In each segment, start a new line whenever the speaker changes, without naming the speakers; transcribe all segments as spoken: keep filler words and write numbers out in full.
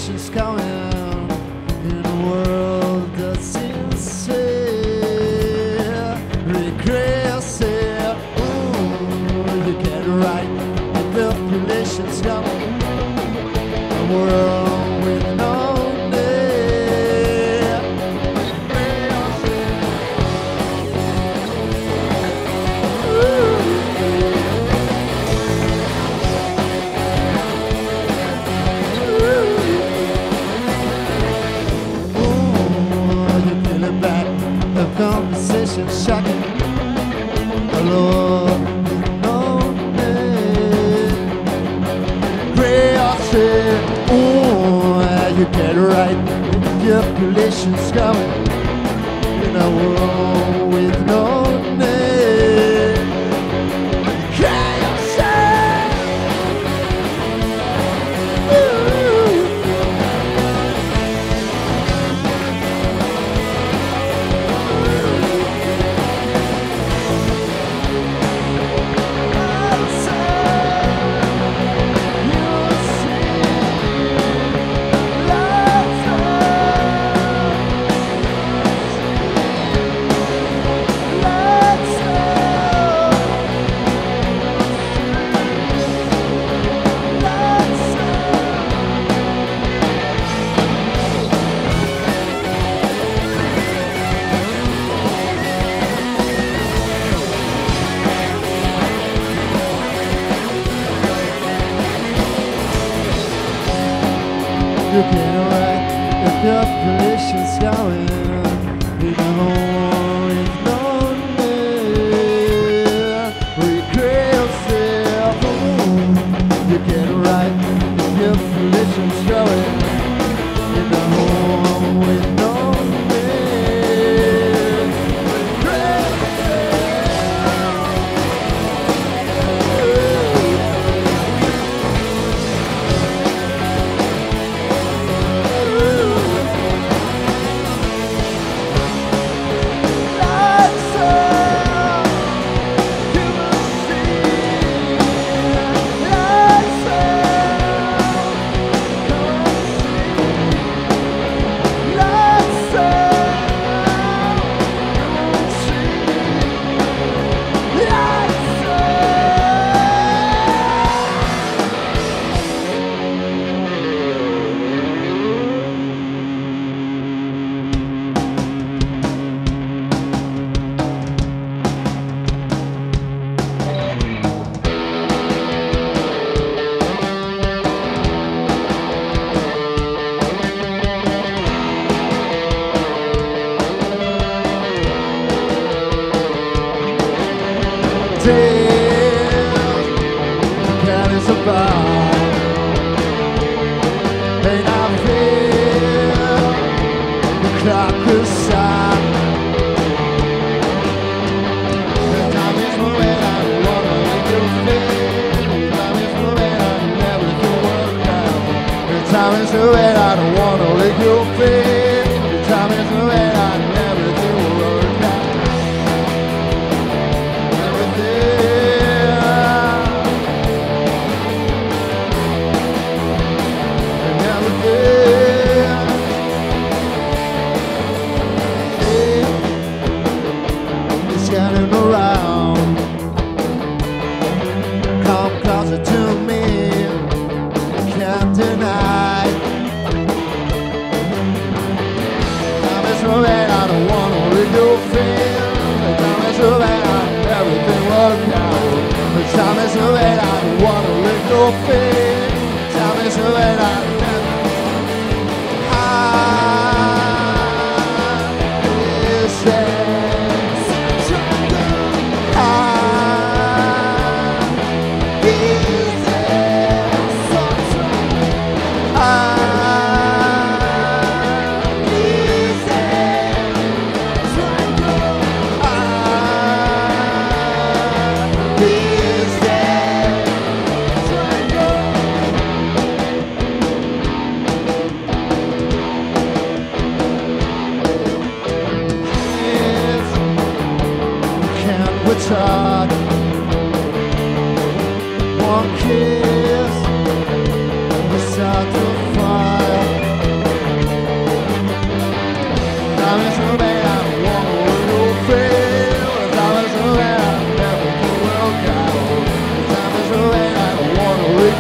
Calculations coming in a world that's sincere, regressive. Ooh, you get it right. Calculations coming in a world with no name. Back the conversation shocking. Hello, no name. Crazy. Oh, you get it right. Calculations coming in a world with no name. Crazy. You get it right, the calculations going in a home with no name. Regressive. You get it right, the calculations going in a home with no name. That is about, and I feel the clock is stop. The time is moving, I don't wanna make you feel. The time is moving, I never can work out. The time is moving, I don't wanna make you feel. The time is moving, I never can work out. Scanning around, come closer to me, can't deny. Time is moving, I don't wanna leave you feel. Time is moving, I everything worked out. But time is moving, I don't wanna leave you feel. Time is moving, I never. Talk. One kiss, we start to fire.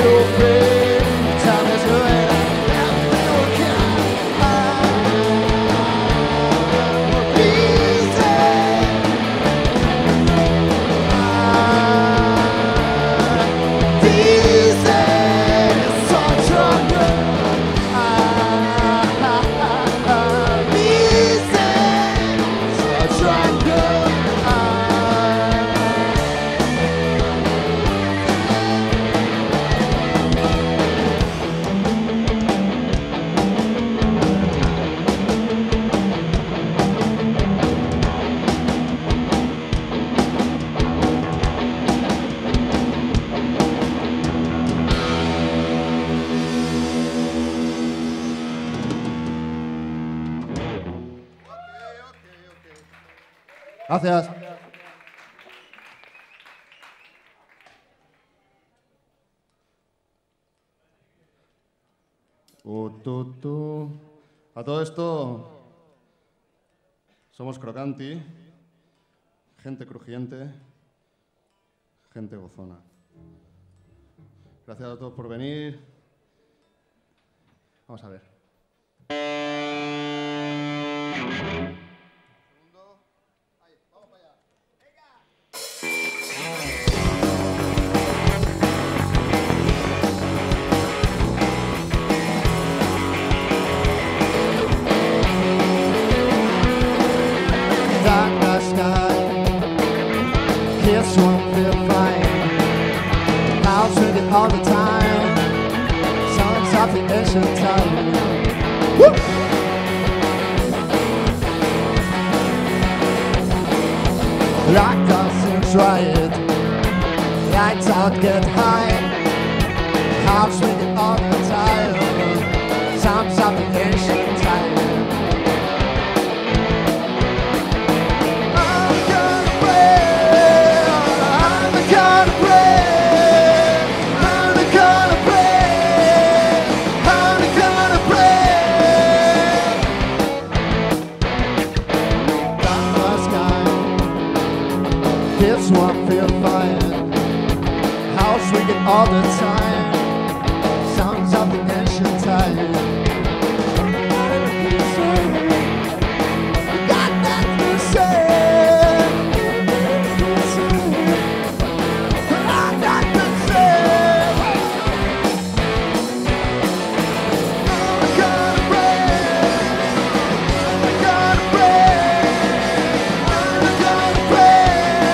your face. Time is running out, everything will come. Easy. Easy. So stronger. Easy. So stronger. Gracias. Uh, tu, tu. A todo esto, somos Crocanti, gente crujiente, gente gozona. Gracias a todos por venir. Vamos a ver. Kiss won't feel fine. House ringing all the time. Sounds of the ancient time. Woo! Locked us and try it. Lights out, get high. House ringing all the time. Sounds of the ancient time. Kids won't feel fine. House ringing all the time. Sounds of the ancient time. Got that to say. I got to say. I gotta pray. I gotta pray. I gotta pray.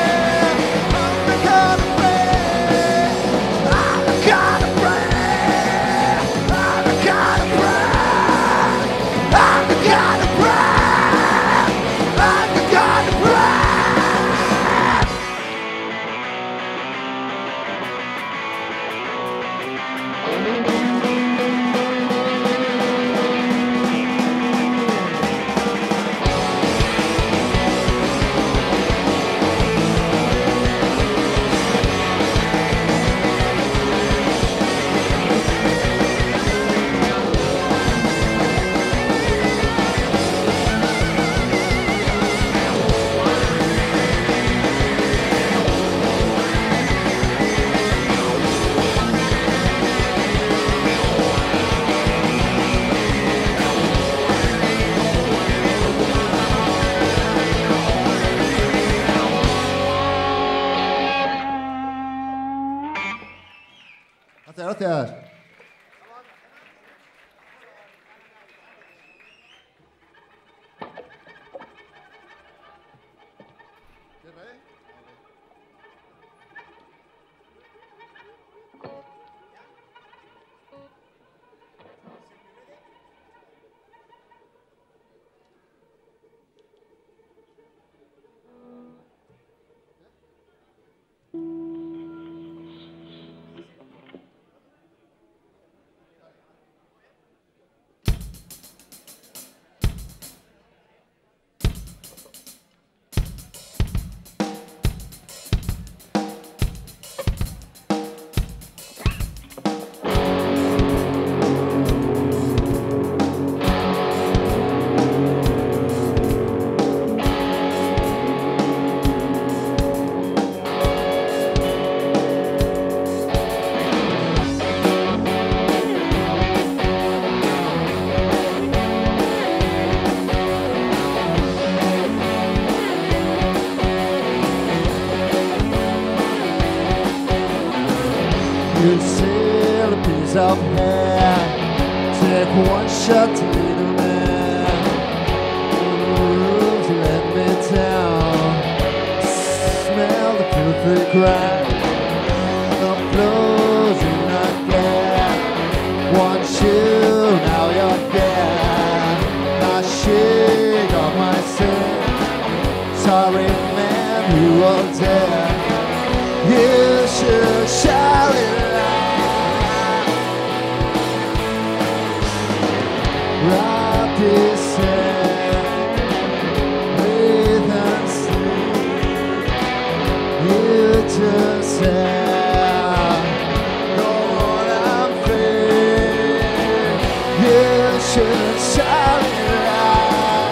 Gracias. You steal a piece of hair, take one shot to lead a man. You let me down, smell the filthy ground. The blues in the air, want you, now you're there. I shake off my sin, sorry man, you were there. You should shout it loud. Wrap this head, breathe and sleep. You just have no one I'm free. You should shout it loud.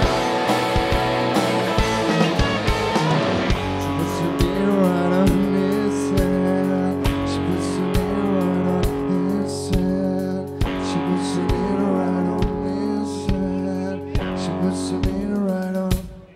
She puts her knee right on his head. She puts her knee right on his head. She puts her knee right on his head. She puts her knee right on.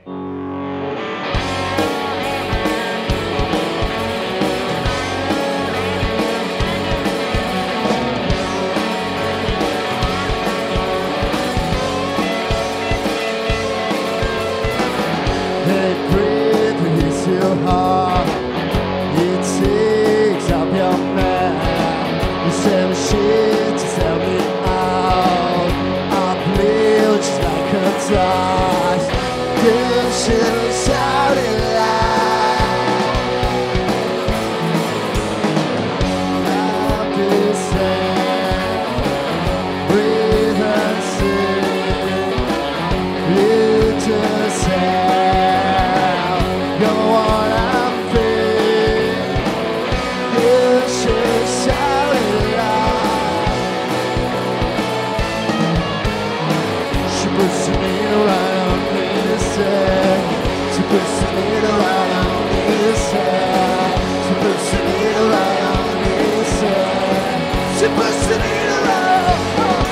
Hey, breathe, it's too hard. It takes up your man. You say shit to sell me out. I bleed just like a dog. You should shout it loud. Wrap this hand, breathe and sing. You just have no one I'm free. You should shout it loud. She puts her knee right on his head. She puts her knee right on his head. She puts her knee right on his head. She puts her knee right on.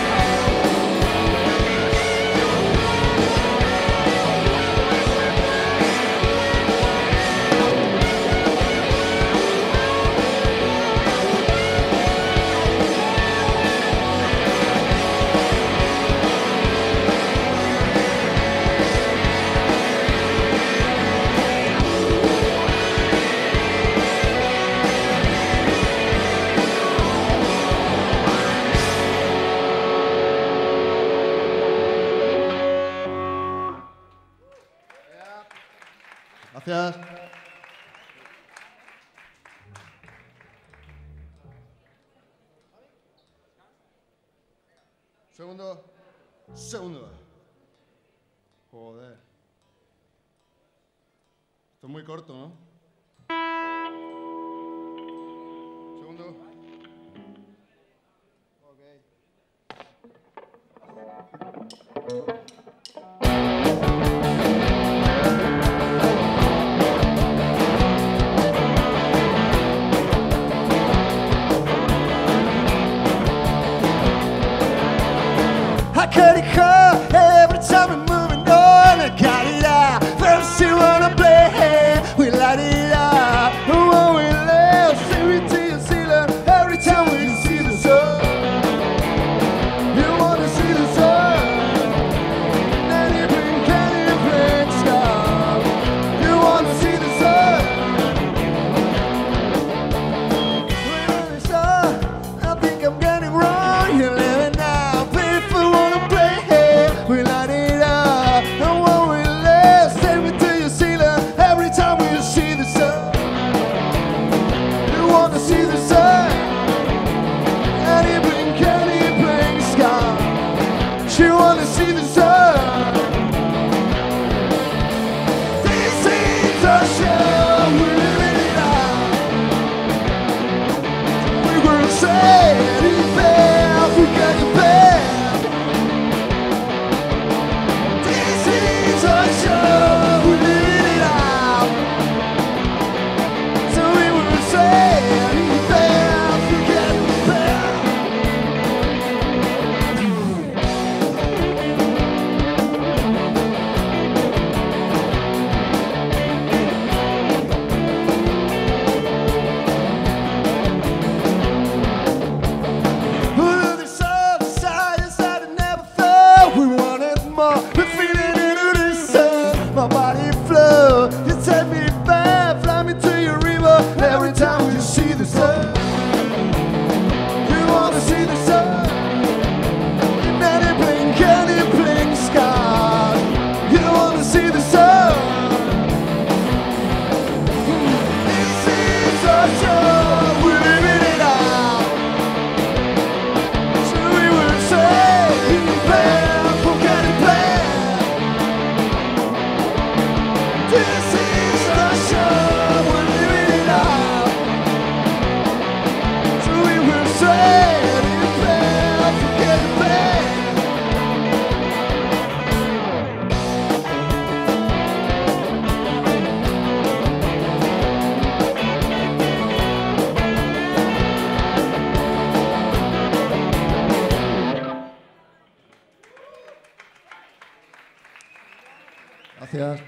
Gracias. Segundo. Segundo. Joder. Esto es muy corto, ¿no? Segundo. Ok. I cut it hard every time we're moving on. I got it out. First you wanna play, we light it up. When we live, say we to your ceiling every time we see the sun. You wanna see the sun? Anything can you bring stop? You wanna see the sun? When it's done, I think I'm getting wrong. You're living now. If I wanna play, Gracias.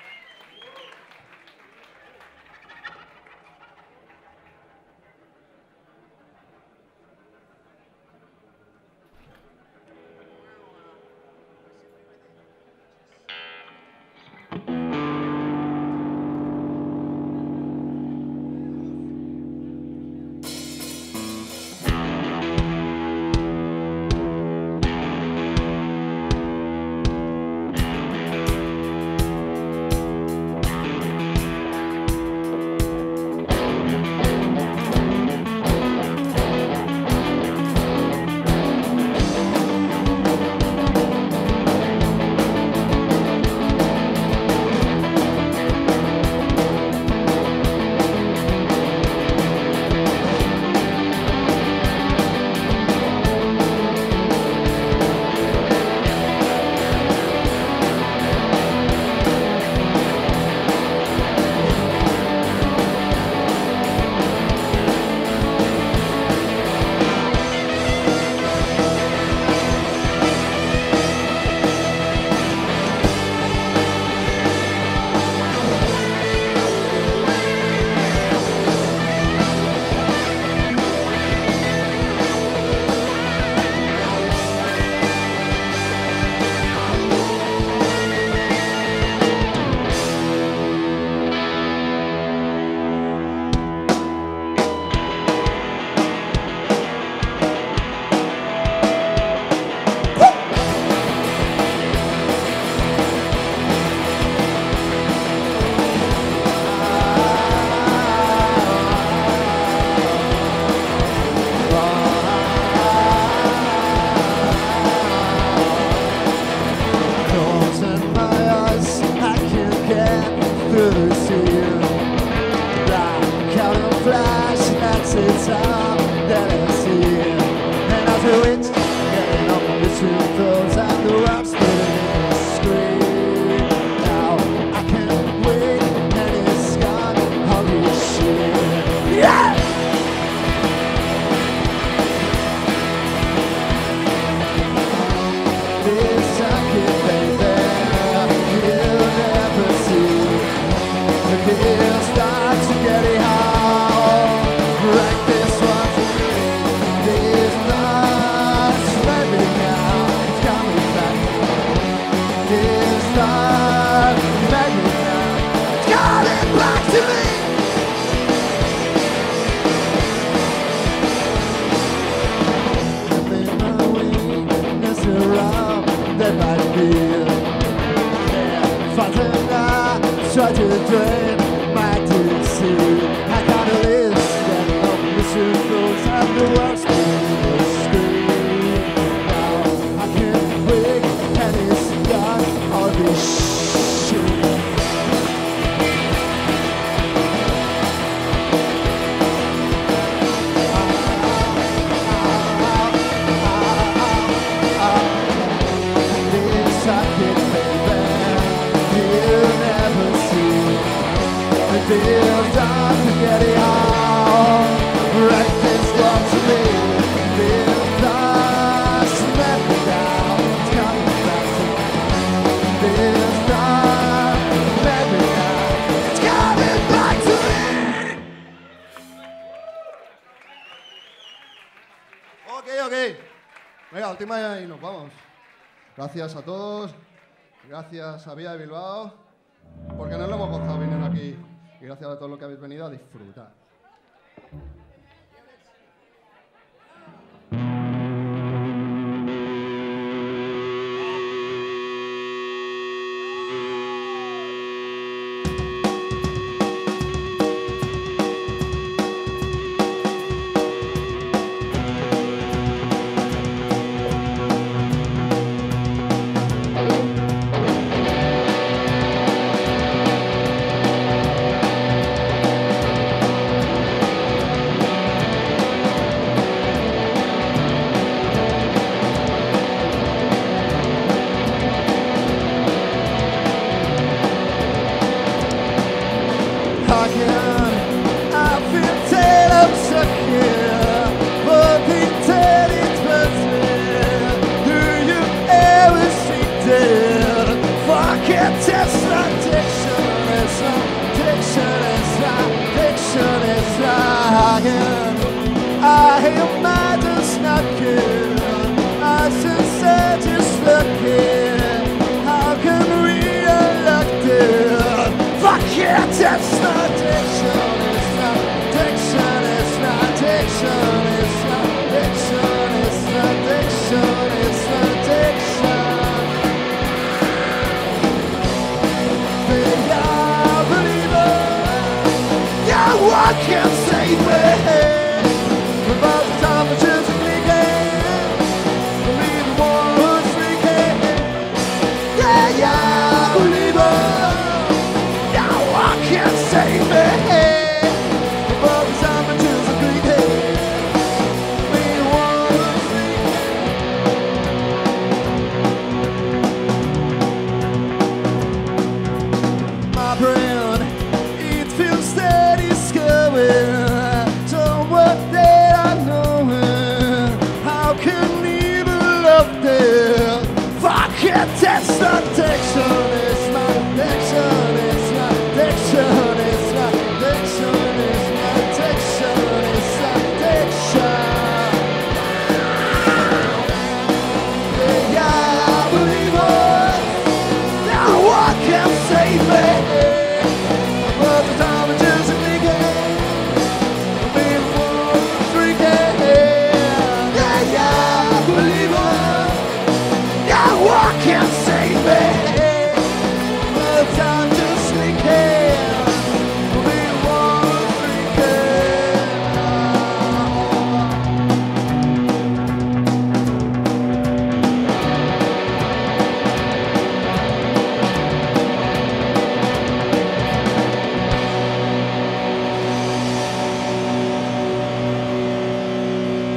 Y nos vamos. Gracias a todos, gracias a Vía de Bilbao, porque nos lo hemos gozado venir aquí, y gracias a todos los que habéis venido a disfrutar. looking. I should say just looking. How can we elect it? Fuck yeah, that's not addiction. It's not addiction. It's not addiction. It's not addiction. It's not addiction. It's not addiction. Baby, I believe it. Yeah, what can save me? About the time the children begin, believe the one who's speaking. Yeah, yeah, I believe it. Now I can't save me. About the time the children begin, believe the one who's speaking. My brain, it feels steady, going. That's not addiction, it's not addiction, it's not addiction, it's not addiction, it's not addiction, it's not addiction. Yeah, I believe it. Now what can save me? But the time it is a begin, before it's regained. Yeah, yeah, I believe it. Yeah, what can save me? The time to sneak in. We want to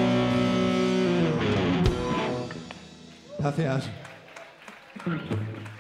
Gracias.